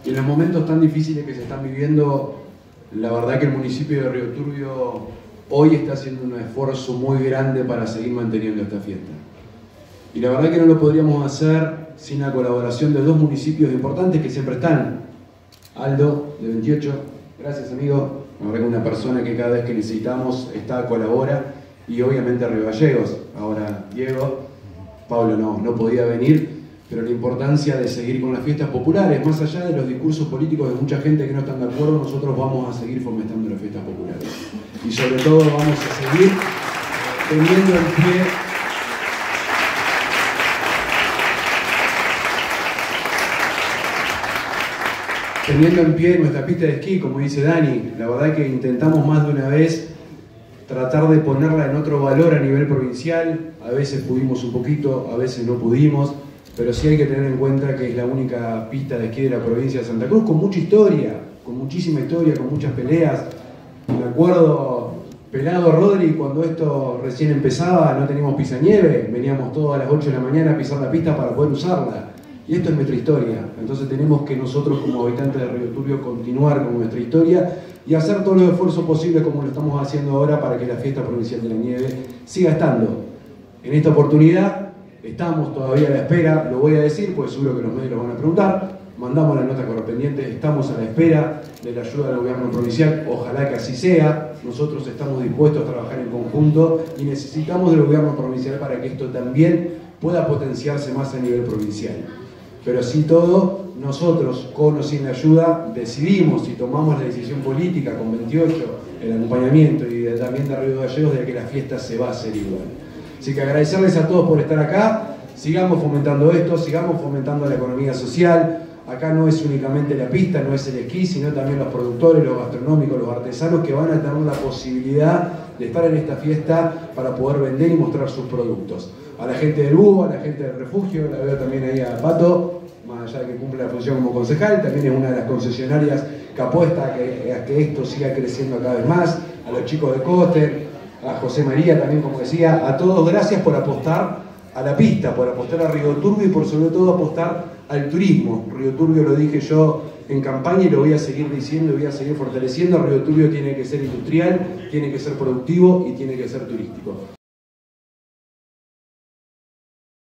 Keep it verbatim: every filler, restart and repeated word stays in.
Y en los momentos tan difíciles que se están viviendo, la verdad que el municipio de Río Turbio hoy está haciendo un esfuerzo muy grande para seguir manteniendo esta fiesta. Y la verdad que no lo podríamos hacer sin la colaboración de dos municipios importantes que siempre están. Aldo, de veintiocho, gracias amigo. La verdad que una persona que cada vez que necesitamos está, colabora. Y obviamente Río Gallegos. Ahora Diego, Pablo no, no podía venir. Pero la importancia de seguir con las fiestas populares, más allá de los discursos políticos de mucha gente que no están de acuerdo, nosotros vamos a seguir fomentando las fiestas populares. Y sobre todo vamos a seguir teniendo en pie teniendo en pie nuestra pista de esquí, como dice Dani. La verdad que intentamos más de una vez tratar de ponerla en otro valor a nivel provincial. A veces pudimos un poquito, a veces no pudimos. Pero sí hay que tener en cuenta que es la única pista de esquí de la provincia de Santa Cruz, con mucha historia, con muchísima historia, con muchas peleas. Me acuerdo, pelado Rodri, cuando esto recién empezaba, no teníamos pisanieve, veníamos todos a las ocho de la mañana a pisar la pista para poder usarla. Y esto es nuestra historia, entonces tenemos que nosotros como habitantes de Río Turbio continuar con nuestra historia y hacer todos los esfuerzos posibles como lo estamos haciendo ahora para que la fiesta provincial de la nieve siga estando. En esta oportunidad estamos todavía a la espera, lo voy a decir, pues seguro que los medios lo van a preguntar, mandamos la nota correspondiente, estamos a la espera de la ayuda del gobierno provincial, ojalá que así sea, nosotros estamos dispuestos a trabajar en conjunto y necesitamos del gobierno provincial para que esto también pueda potenciarse más a nivel provincial. Pero así todo, nosotros, con o sin la ayuda, decidimos y tomamos la decisión política con veintiocho, el acompañamiento y de, también de Río Gallegos de que la fiesta se va a hacer igual. Así que agradecerles a todos por estar acá, sigamos fomentando esto, sigamos fomentando la economía social. Acá no es únicamente la pista, no es el esquí, sino también los productores, los gastronómicos, los artesanos que van a tener la posibilidad de estar en esta fiesta para poder vender y mostrar sus productos. A la gente del Búho, a la gente del Refugio, la veo también ahí a Pato, más allá de que cumple la función como concejal, también es una de las concesionarias que apuesta a que, a que esto siga creciendo cada vez más, a los chicos de Coster, a José María también, como decía, a todos gracias por apostar a la pista, por apostar a Río Turbio y por sobre todo apostar al turismo. Río Turbio lo dije yo en campaña y lo voy a seguir diciendo y voy a seguir fortaleciendo. Río Turbio tiene que ser industrial, tiene que ser productivo y tiene que ser turístico.